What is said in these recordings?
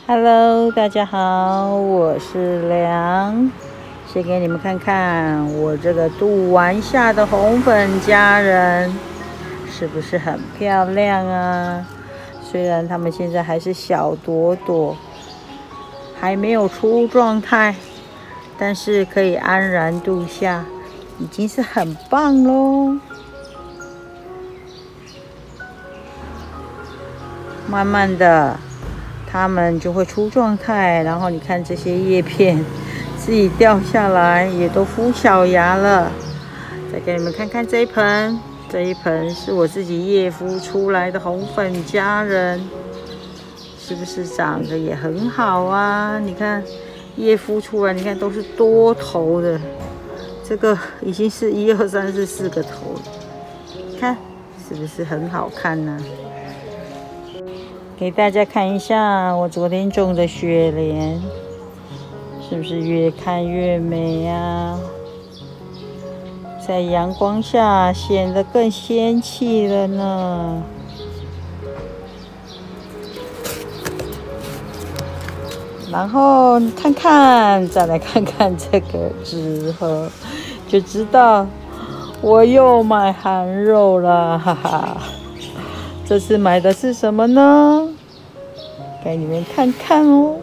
Hello， 大家好，我是梁，先给你们看看我这个镀完下的红粉佳人，是不是很漂亮啊？虽然它们现在还是小朵朵，还没有出状态，但是可以安然度夏，已经是很棒咯。慢慢的它们就会出状态，然后你看这些叶片自己掉下来，也都孵小芽了。再给你们看看这一盆，这一盆是我自己叶孵出来的红粉佳人，是不是长得也很好啊？你看叶孵出来，你看都是多头的，这个已经是1、2、3、4、4个头了，看是不是很好看呢？给大家看一下我昨天种的雪莲，是不是越看越美呀？在阳光下显得更仙气了呢。然后看看，再来看看这个纸盒，就知道我又买韩肉了，哈哈。这次买的是什么呢？给你们看看哦。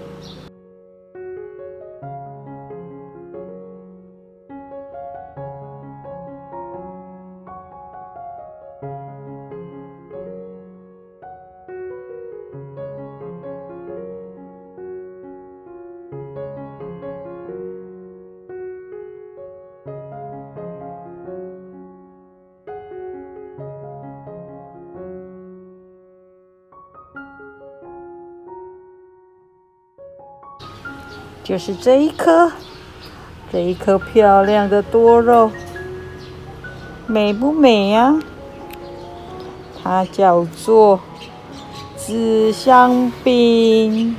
就是这一颗漂亮的多肉，美不美呀？它叫做紫香槟，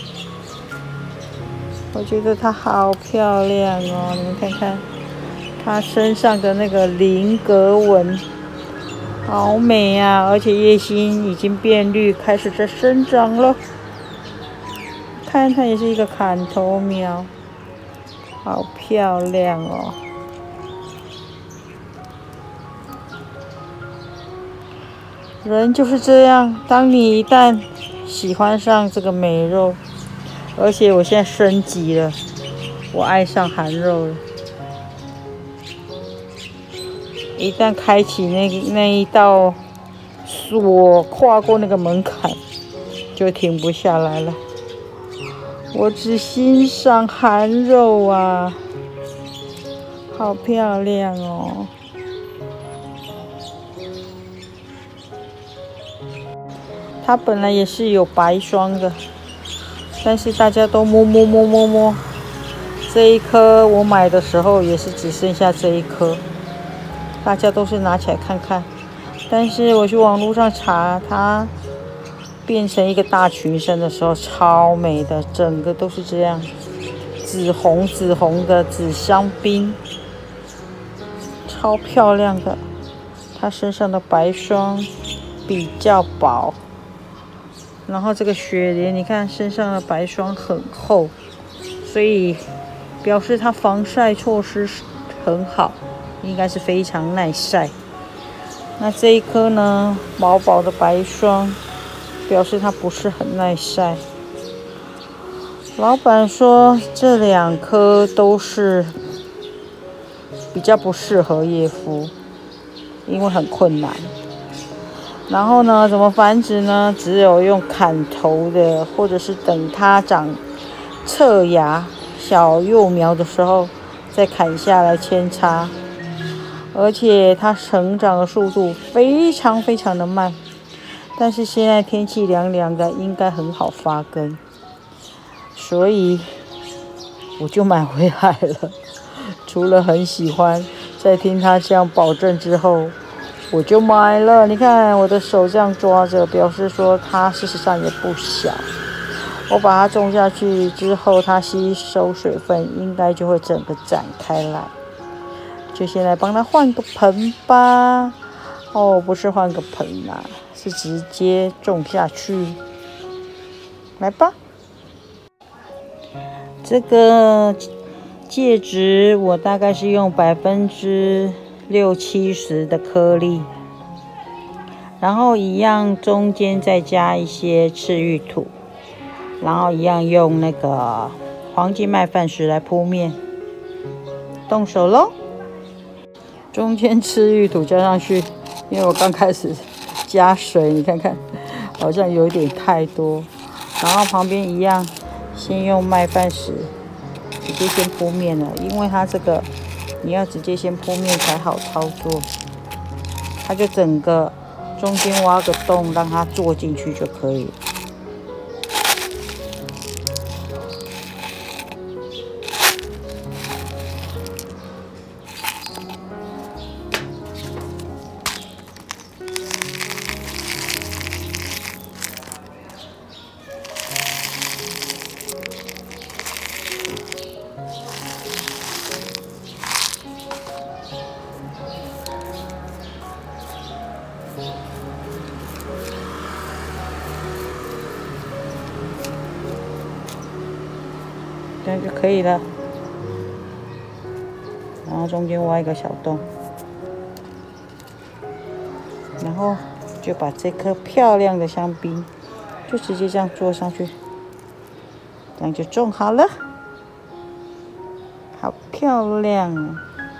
我觉得它好漂亮哦！你们看看，它身上的那个菱格纹，好美呀！而且叶心已经变绿，开始在生长了。看它也是一个砍头苗，好漂亮哦！人就是这样，当你一旦喜欢上这个美肉，而且我现在升级了，我爱上韩肉了。一旦开启那一道锁，跨过那个门槛，就停不下来了。我只欣赏韩肉啊，好漂亮哦！它本来也是有白霜的，但是大家都摸。这一颗我买的时候也是只剩下这一颗，大家都是拿起来看看。但是我去网络上查，它变成一个大群生的时候超美的，整个都是这样，紫红的紫香槟，超漂亮的。它身上的白霜比较薄，然后这个雪莲你看身上的白霜很厚，所以表示它防晒措施很好，应该是非常耐晒。那这一颗呢，薄薄的白霜表示它不是很耐晒。老板说这2颗都是比较不适合叶孵，因为很困难。然后呢，怎么繁殖呢？只有用砍头的，或者是等它长侧芽小幼苗的时候再砍下来扦插。而且它成长的速度非常的慢，但是现在天气凉凉的，应该很好发根，所以我就买回来了。除了很喜欢，在听他这样保证之后，我就买了。你看我的手这样抓着，表示说它事实上也不小。我把它种下去之后，它吸收水分，应该就会整个展开来。就先来帮它换个盆吧。哦，不是换个盆啦，是直接种下去。来吧。 这个介质我大概是用60%-70%的颗粒，然后一样中间再加一些赤玉土，然后一样用那个黄金麦饭石来铺面。动手咯！中间赤玉土加上去，因为我刚开始加水，你看看好像有点太多。然后旁边一样，先用麦饭石直接先铺面了，因为它这个你要直接先铺面才好操作。它就整个中间挖个洞，让它坐进去就可以了。这样就可以了，然后中间挖一个小洞，然后就把这颗漂亮的香槟就直接这样做上去，这样就种好了，好漂亮啊！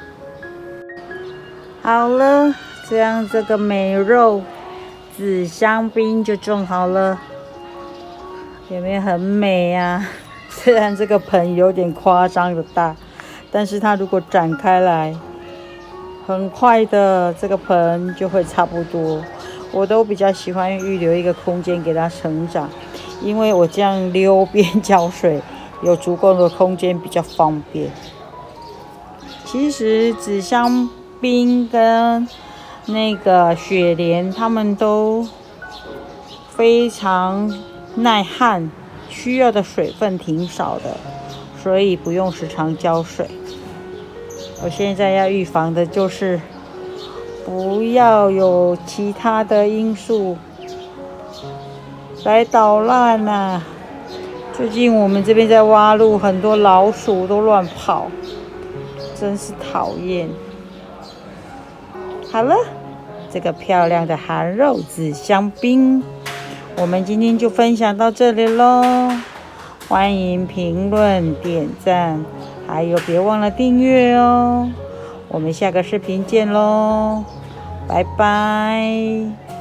好了，这样这个美肉紫香槟就种好了，有没有很美啊？虽然这个盆有点夸张的大，但是它如果展开来，很快的这个盆就会差不多。我都比较喜欢预留一个空间给它成长，因为我这样溜边浇水，有足够的空间比较方便。其实紫香槟跟那个雪莲，它们都非常耐旱。需要的水分挺少的，所以不用时常浇水。我现在要预防的就是不要有其他的因素来捣乱啊。最近我们这边在挖路，很多老鼠都乱跑，真是讨厌。好了，这个漂亮的韩肉紫香槟，我们今天就分享到这里咯，欢迎评论、点赞，还有别忘了订阅哦。我们下个视频见咯，拜拜。